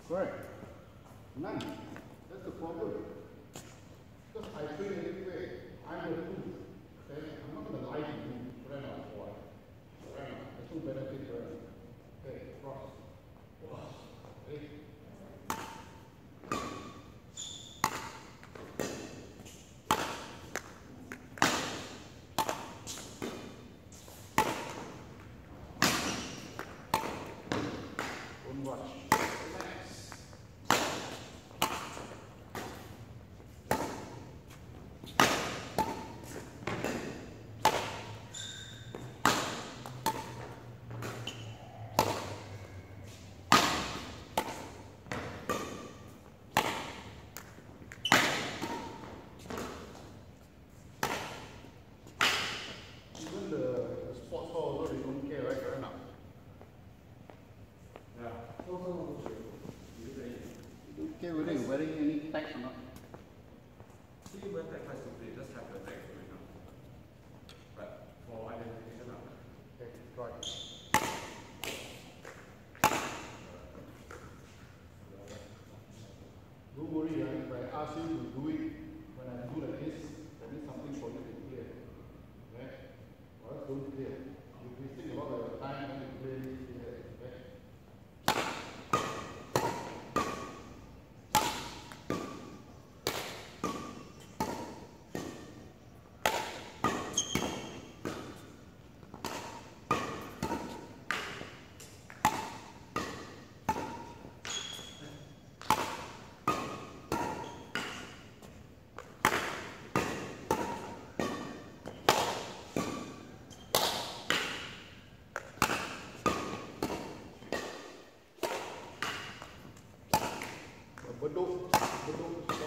Correct. None. That's the problem. Because I train anyway. I'm the truth. Okay? I'm not going to lie to you. Right now, why? Right now. There's no benefit for it. Okay, cross. Okay. Don't rush. Relax. Even the sports hall also, they don't care, right? Right now. Yeah. You don't care whether you're wearing any tags or not. See, when that quite stupid, just have the tag going on. But for identification, Okay, right. Don't worry, if I ask you to do it when I do like this, that means something for you to clear. Okay? Or else don't clear. You're wasting a lot of your time when you clear this here. Okay? Bedok.